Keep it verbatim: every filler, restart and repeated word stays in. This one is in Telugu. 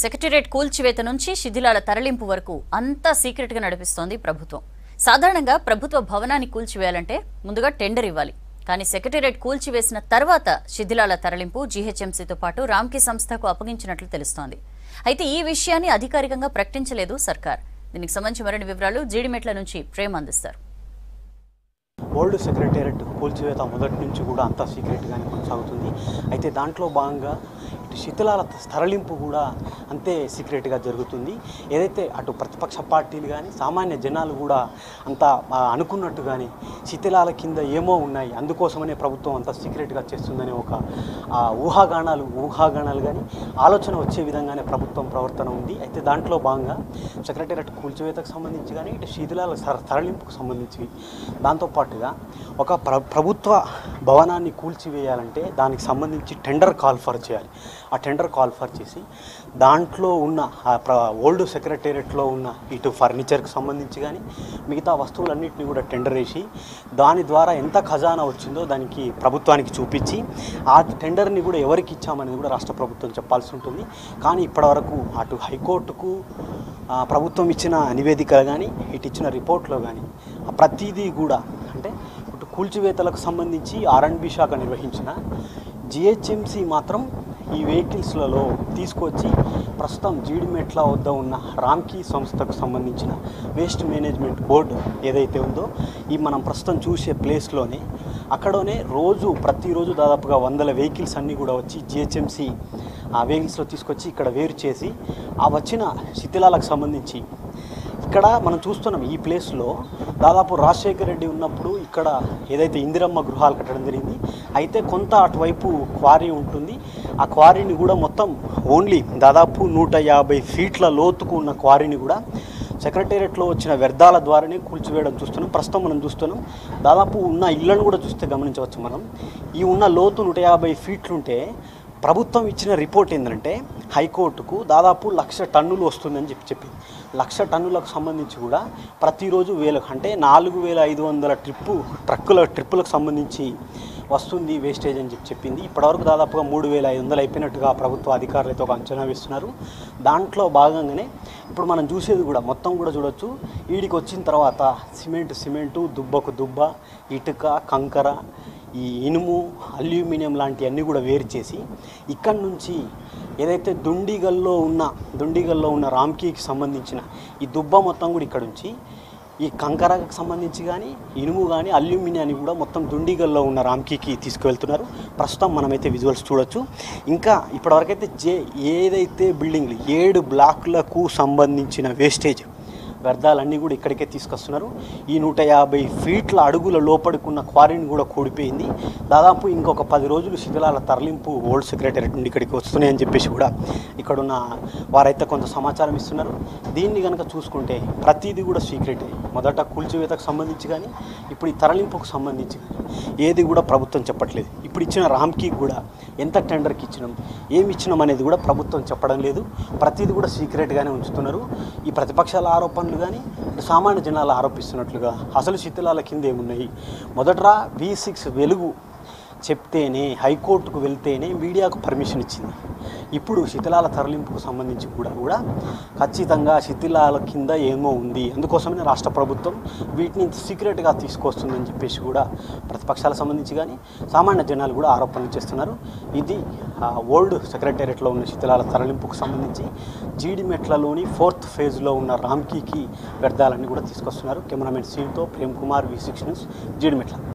సెక్రటేరియట్ కూల్చివేత నుంచి శిథిలాల తరలింపు వరకు అంతా సీక్రెట్ గా నడిపిస్తోంది ప్రభుత్వం. సాధారణంగా ప్రభుత్వ భవనాన్ని కూల్చివేయాలంటే ముందుగా టెండర్ ఇవ్వాలి. కానీ సెక్రటేరియట్ కూల్చివేసిన తర్వాత శిథిలాల తరలింపు జీహెచ్ఎంసీతో పాటు రామ్కీ సంస్థకు అప్పగించినట్లు తెలుస్తోంది. అయితే ఈ విషయాన్ని అధికారికంగా ప్రకటించలేదు సర్కార్. దీనికి సంబంధించి మరిన్ని వివరాలు జీడిమెట్ల నుంచి ప్రేమ అందిస్తారు. ఓల్డ్ సెక్రటేరియట్ కూల్చివేత మొదటి నుంచి కూడా అంతా సీక్రెట్గానే కొనసాగుతుంది. అయితే దాంట్లో భాగంగా ఇటు శిథిలాల తరలింపు కూడా అంతే సీక్రెట్గా జరుగుతుంది. ఏదైతే అటు ప్రతిపక్ష పార్టీలు కానీ సామాన్య జనాలు కూడా అంతా అనుకున్నట్టు కానీ శిథిలాల కింద ఏమో ఉన్నాయి, అందుకోసమనే ప్రభుత్వం అంతా సీక్రెట్గా చేస్తుందనే ఒక ఊహాగానాలు ఊహాగానాలు కానీ ఆలోచన వచ్చే విధంగానే ప్రభుత్వం ప్రవర్తన ఉంది. అయితే దాంట్లో భాగంగా సెక్రటేరియట్ కూల్చివేతకు సంబంధించి కానీ ఇటు శిథిలాల తరలింపుకు సంబంధించి దాంతోపాటుగా ఒక ప్ర ప్రభుత్వ భవనాన్ని కూల్చివేయాలంటే దానికి సంబంధించి టెండర్ కాల్ ఫర్ చేయాలి. ఆ టెండర్ కాల్ ఫర్ చేసి దాంట్లో ఉన్న ఓల్డ్ సెక్రటేరియట్లో ఉన్న ఇటు ఫర్నిచర్కి సంబంధించి కానీ మిగతా వస్తువులన్నింటినీ కూడా టెండర్ వేసి దాని ద్వారా ఎంత ఖజానా వచ్చిందో దానికి ప్రభుత్వానికి చూపించి ఆ టెండర్ని కూడా ఎవరికి ఇచ్చామనేది కూడా రాష్ట్ర ప్రభుత్వం చెప్పాల్సి ఉంటుంది. కానీ ఇప్పటివరకు అటు హైకోర్టుకు ప్రభుత్వం ఇచ్చిన నివేదికలు కానీ ఇటు ఇచ్చిన రిపోర్ట్లో కానీ ప్రతిదీ కూడా అంటే ఇటు కూల్చివేతలకు సంబంధించి ఆర్ అండ్ బి శాఖ నిర్వహించిన జిహెచ్ఎంసీ మాత్రం ఈ వెహికల్స్లలో తీసుకొచ్చి ప్రస్తుతం జీడిమెట్ల వద్ద ఉన్న రామ్కీ సంస్థకు సంబంధించిన వేస్ట్ మేనేజ్మెంట్ బోర్డు ఏదైతే ఉందో ఈ మనం ప్రస్తుతం చూసే ప్లేస్లోనే అక్కడనే రోజు ప్రతిరోజు దాదాపుగా వందల వెహికల్స్ అన్నీ కూడా వచ్చి జిహెచ్ఎంసీ ఆ వెహికల్స్లో తీసుకొచ్చి ఇక్కడ వేరు చేసి ఆ వచ్చిన శిథిలాలకు సంబంధించి ఇక్కడ మనం చూస్తున్నాం ఈ ప్లేస్లో దాదాపు రాజశేఖర రెడ్డి ఉన్నప్పుడు ఇక్కడ ఏదైతే ఇందిరమ్మ గృహాలు కట్టడం జరిగింది. అయితే కొంత అటువైపు క్వారీ ఉంటుంది. ఆ క్వారీని కూడా మొత్తం ఓన్లీ దాదాపు నూట యాభై ఫీట్ల లోతుకు ఉన్న క్వారీని కూడా సెక్రటేరియట్లో వచ్చిన వ్యర్థాల ద్వారానే కూల్చివేయడం చూస్తున్నాం. ప్రస్తుతం మనం చూస్తున్నాం దాదాపు ఉన్న ఇళ్లను కూడా చూస్తే గమనించవచ్చు. మనం ఈ ఉన్న లోతు నూట యాభై ఫీట్లుంటే ప్రభుత్వం ఇచ్చిన రిపోర్ట్ ఏంటంటే హైకోర్టుకు దాదాపు లక్ష టన్నులు వస్తుందని చెప్పి చెప్పింది. లక్ష టన్నులకు సంబంధించి కూడా ప్రతిరోజు వేల అంటే నాలుగు వేల ఐదు వందల ట్రిప్పు ట్రక్కుల ట్రిప్పులకు సంబంధించి వస్తుంది వేస్టేజ్ అని చెప్పి చెప్పింది. ఇప్పటివరకు దాదాపుగా మూడు వేల ఐదు వందలు అయిపోయినట్టుగా ప్రభుత్వ అధికారులతో ఒక అంచనా వేస్తున్నారు. దాంట్లో భాగంగానే ఇప్పుడు మనం చూసేది కూడా మొత్తం కూడా చూడొచ్చు. వీడికి వచ్చిన తర్వాత సిమెంట్ సిమెంటు దుబ్బకు దుబ్బ ఇటుక కంకర ఈ ఇనుము అల్యూమినియం లాంటివన్నీ కూడా వేరు చేసి ఇక్కడి నుంచి ఏదైతే దుండిగల్లో ఉన్న దుండిగల్లో ఉన్న రామ్కీకి సంబంధించిన ఈ దుబ్బ మొత్తం కూడా ఇక్కడ నుంచి ఈ కంకరకు సంబంధించి కానీ ఇనుము కానీ అల్యూమినియాన్ని కూడా మొత్తం దుండిగల్లో ఉన్న రామ్కీకి తీసుకువెళ్తున్నారు. ప్రస్తుతం మనమైతే విజువల్స్ చూడొచ్చు. ఇంకా ఇప్పటివరకైతే జే ఏదైతే బిల్డింగ్లు ఏడు బ్లాక్లకు సంబంధించిన వేస్టేజ్ వ్యర్థాలన్నీ కూడా ఇక్కడికే తీసుకొస్తున్నారు. ఈ నూట యాభై ఫీట్ల అడుగుల లోపడుకున్న క్వారీని కూడా కూడిపోయింది. దాదాపు ఇంకొక పది రోజులు శిథిలాల తరలింపు ఓల్డ్ సెక్రటేరియట్ నుండి ఇక్కడికి వస్తున్నాయని చెప్పేసి కూడా ఇక్కడున్న వారైతే కొంత సమాచారం ఇస్తున్నారు. దీన్ని కనుక చూసుకుంటే ప్రతిదీ కూడా సీక్రెటే. మొదట కూల్చివేతకు సంబంధించి కానీ ఇప్పుడు ఈ తరలింపుకు సంబంధించి కానీ ఏది కూడా ప్రభుత్వం చెప్పట్లేదు. ఇప్పుడు ఇచ్చిన రామ్కీ కూడా ఎంత టెండర్కి ఇచ్చినాం ఏమి ఇచ్చినాం అనేది కూడా ప్రభుత్వం చెప్పడం లేదు. ప్రతిదీ కూడా సీక్రెట్గానే ఉంచుతున్నారు. ఈ ప్రతిపక్షాల ఆరోపణలు కానీ సామాన్య జనాలు ఆరోపిస్తున్నట్లుగా అసలు శిథిలాల కింద ఏమున్నాయి, మొదట వి సిక్స్ వెలుగు చెప్తేనే హైకోర్టుకు వెళ్తేనే మీడియాకు పర్మిషన్ ఇచ్చింది. ఇప్పుడు శిథిలాల తరలింపుకు సంబంధించి కూడా కూడా ఖచ్చితంగా శిథిలాల కింద ఏమో ఉంది, అందుకోసమే రాష్ట్ర ప్రభుత్వం వీటిని సీక్రెట్గా తీసుకొస్తుందని చెప్పేసి కూడా ప్రతిపక్షాలకు సంబంధించి కానీ సామాన్య జనాలు కూడా ఆరోపణలు చేస్తున్నారు. ఇది ఓల్డ్ సెక్రటేరియట్లో ఉన్న శిథిలాల తరలింపుకు సంబంధించి జీడిమెట్లలోని ఫోర్త్ ఫేజ్లో ఉన్న రామ్కీకి వ్యర్థాలన్నీ కూడా తీసుకొస్తున్నారు. కెమెరామెన్ సీన్తో Prem Kumar, V six news, Jeedimetla.